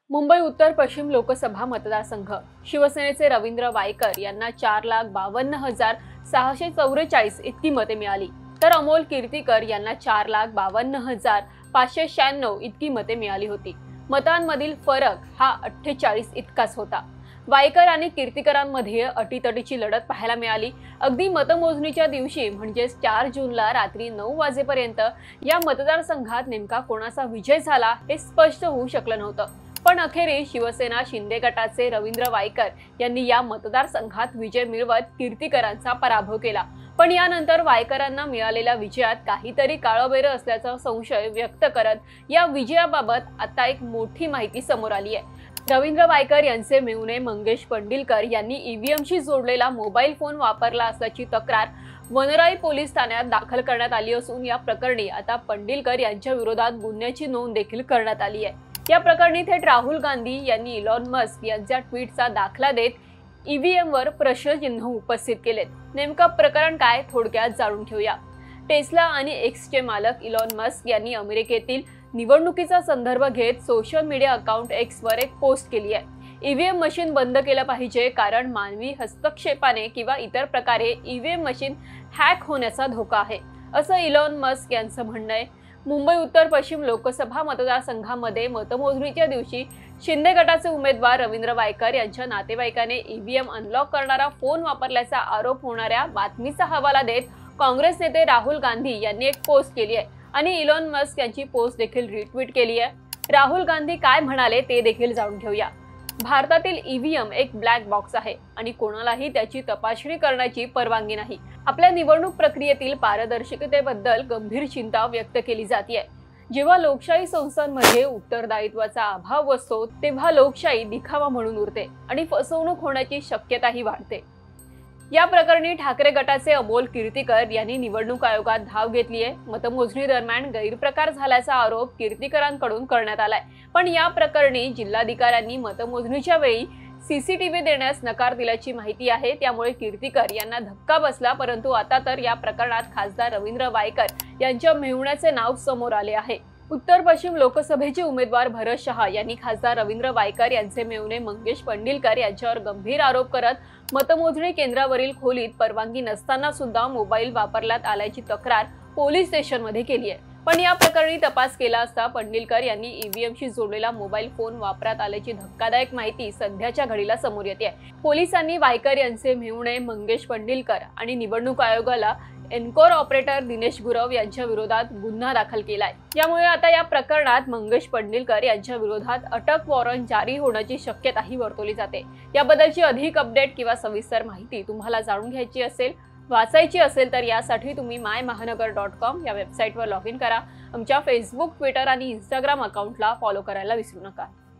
मुंबई उत्तर पश्चिम लोकसभा मतदारसंघ शिवसेनेचे रवींद्र वायकर यांना 4,52,644 इतकी मते मिळाली, तर अमोल कीर्तीकर यांना 4,52,596 इतकी मते मिळाली होती। मतांमधील फरक हा 48 इतकाच होता। वायकर आणि कीर्तीकरांमध्ये अटीतटीची लढत पाहायला मिळाली। अगदी मतमोजणीच्या दिवशी म्हणजे 4 जूनला रात्री 9 वाजेपर्यंत या मतदारसंघात नेमका कोणाचा विजय झाला हे स्पष्ट होऊ शकलं नव्हतं। पण अखेरीस शिवसेना शिंदे गटाचे रवींद्र वायकर यांनी या मतदारसंघात विजय मिळवत कीर्तीकरांचा पराभव केला। पण यानंतर वायकरांना मिळालेल्या विजयात काहीतरी काळबेरं असल्याचा संशय व्यक्त करत या विजयाबाबत आता एक मोठी माहिती समोर आली आहे। रवींद्र वायकर यांचे मेहुणे मंगेश पंडिलकर यांनी ईव्हीएमशी जोडलेला मोबाईल फोन वापरला असल्याची तक्रार वनराई पोलीस ठाण्यात दाखल करण्यात आली असून या प्रकरणी आता पंडिलकर यांच्या विरोधात गुन्ह्याची नोंद देखील करण्यात आली आहे। या प्रकरणी थेट राहुल गांधी यांनी इलॉन मस्क यांच्या ट्विटचा दाखला देत ईव्हीएमवर प्रश्नचिन्ह उपस्थित केलेत। नेमकं प्रकरण काय थोडक्यात जाणून घेऊया। टेस्ला आणि एक्सचे मालक इलॉन मस्क यांनी अमेरिकेतील निवडणुकीचा संदर्भ घेत सोशल मीडिया अकाउंट एक्सवर एक पोस्ट केली आहे। ईव्हीएम मशीन बंद केलं पाहिजे कारण मानवी हस्तक्षेपाने किंवा इतर प्रकारे ईव्हीएम मशीन हॅक होण्याचा धोका आहे, असं इलॉन मस्क यांचं म्हणणं आहे। मुंबई उत्तर पश्चिम लोकसभा मतदारसंघामध्ये मतमोजणीच्या दिवशी शिंदे गटाचे उमेदवार रवींद्र वायकर यांच्या नातेवाईकाने ईव्हीएम अनलॉक करणारा फोन वापरल्याचा आरोप होणाऱ्या बातमीचा हवाला देत काँग्रेस नेते राहुल गांधी यांनी एक पोस्ट केली आहे आणि इलॉन मस्क यांची पोस्ट देखील रिट्विट केली आहे। राहुल गांधी काय म्हणाले ते देखील जाणून घेऊया। भारतातील ईव्हीएम एक ब्लॅक बॉक्स आहे आणि कोणालाही त्याची तपासणी करण्याची परवानगी नाही। आपल्या निवडणूक प्रक्रियेतील पारदर्शकतेबद्दल गंभीर चिंता व्यक्त केली जाते। जेव्हा लोकशाही संस्थांमध्ये उत्तरदायित्वाचा अभाव असतो तेव्हा लोकशाही दिखावा म्हणून उरते आणि फसवणूक होण्याची शक्यताही वाढते। या प्रकरणी ठाकरे गटाचे अमोल कीर्तीकर यांनी निवडणूक आयोगात धाव घेतली आहे। मतमोजणी दरम्यान गैरप्रकार झाल्याचा आरोप कीर्तीकरांकडून करण्यात आलाय, पण या प्रकरणी जिल्हाधिकाऱ्यांनी मतमोजणीच्या वेळी सीसीटीव्ही देण्यास नकार दिल्याची माहिती आहे। त्यामुळे कीर्तीकर यांना धक्का बसला, परंतु आता तर या प्रकरणात खासदार रवींद्र वायकर यांच्या मेहुण्याचे नाव समोर आले आहे। उत्तर पश्चिम लोकसभेचे उमेदवार भरत शहा यांनी खासदार रवींद्र वायकर यांचे मेहुणे मंगेश पंडिलकर यांच्यावर गंभीर आरोप करत मतमोजणी केंद्रावरील खोलीत परवानगी नसताना सुद्धा मोबाईल वापरण्यात आल्याची तक्रार पोलीस स्टेशनमध्ये केली आहे। पण या प्रकरणी तपास केला असता पंडिलकर यांनी ईव्हीएमशी जोडलेला मोबाईल फोन वापरण्यात आल्याची धक्कादायक माहिती सध्याच्या घडीला समोर येते आहे। पोलिसांनी वायकर यांचे मेहुणे मंगेश पंडिलकर आणि निवडणूक आयोगाला एन्कोर ऑपरेटर दिनेश गुरव यांच्या विरोधात गुन्हा दाखल केलाय। यामुळे आता या प्रकरणात मंगेश पंडिलकर यांच्या विरोधात अटक वॉरंट जारी होण्याची शक्यताही वर्तवली जाते। याबद्दलची अधिक अपडेट किंवा सविस्तर माहिती तुम्हाला जाणून घ्यायची असेल, वाचायची असेल तर यासाठी तुम्ही mymahanagar.com या वेबसाईटवर लॉग इन करा। आमच्या फेसबुक, ट्विटर आणि इंस्टाग्राम अकाउंटला फॉलो करायला विसरू नका।